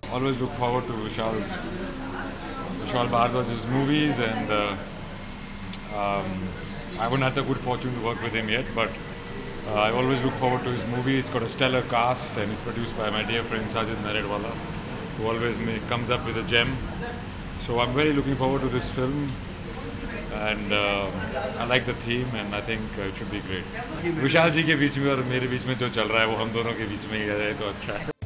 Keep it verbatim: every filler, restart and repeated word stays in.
always look forward to Vishal's Vishal Bhardwaj's movies, and uh, um, I haven't had the good fortune to work with him yet, but uh, I always look forward to his movies. He's got a stellar cast, and he's produced by my dear friend Sajid Naredwala, who always make, comes up with a gem. So I'm very looking forward to this film, and uh, I like the theme, and I think uh, it should be great. विशाल जी के बीच में और मेरे बीच में जो चल रहा है वो हम दोनों के बीच में ही है, तो अच्छा है.